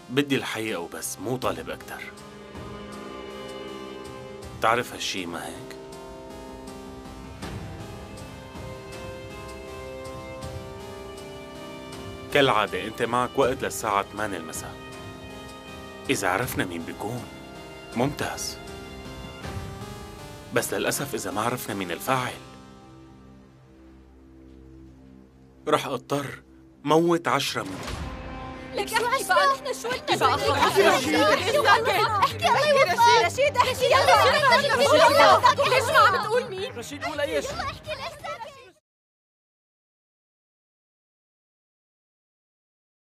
بدي الحقيقة وبس، مو طالب أكتر. تعرف هالشي ما هيك؟ كالعادة أنت معك وقت للساعة 8 المساء. إذا عرفنا مين بيكون ممتاز، بس للأسف إذا ما عرفنا مين الفاعل رح أضطر موت 10 منهم. لك احكي بقى، نحن شو قلنا؟ احكي رشيد، احكي الله يوفقك. رشيد احكي، يلا ليش ما عم تقول مين؟ رشيد قول ايش؟ يلا احكي لأستاذ.